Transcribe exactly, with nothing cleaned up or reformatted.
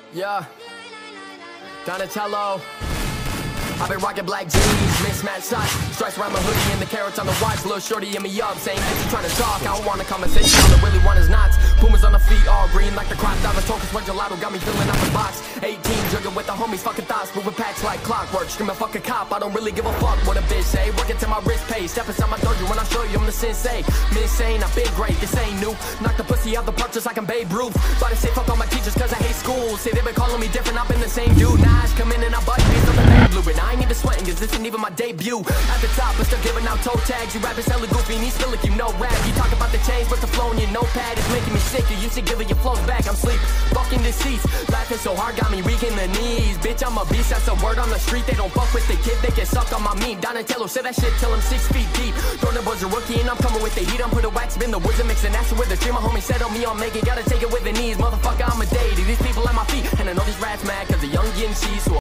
Yeah, Donatello. I've been rocking black jeans, mismatched socks, stripes around my hoodie and the carrots on the watch. Little shorty hit me up saying, "Bitch, you trying to talk? I don't want a conversation, all I really want is knots." Pumas on the feet, all green like the crop. Diamond focus, what gelato got me filling out the box. eighteen, jugging with the homies, fucking thoughts, moving packs like clockwork. Screaming, fuck a cop, I don't really give a fuck what a bitch say. Working till my wrist pays, step inside my dojo when I show you I'm the sensei. Insane, I've been great, this ain't new. Knock the pussy out the park just like I'm Babe Ruth. But I say fuck all my teachers cause I hate school. Say they been calling me different, I've been the same dude. Nas come in and I bust beats on the bad blue. And I ain't even sweating cause this ain't even my debut. At the top, I'm still giving out toe tags. You rappers hella goofy and you still like you know rap. You talk about the change, but the flow in your notepad is making me sick. You used to give it your flows back, I'm sleep. Fucking deceased, laughing so hard got me weak in the knees. Bitch, I'm a beast, that's a word on the street. They don't fuck with the kid, they can suck on my meat. Donatello said that shit till I'm six feet deep. Jordan was a rookie and I'm coming with the heat. I'm put a wax in the woods and mixing acid with the dream. My homie said on me, I'll make it, gotta take it with the knees. Motherfucker, I'm a deity, these people at my feet. And I know these rats mad cause the young getting cheese. So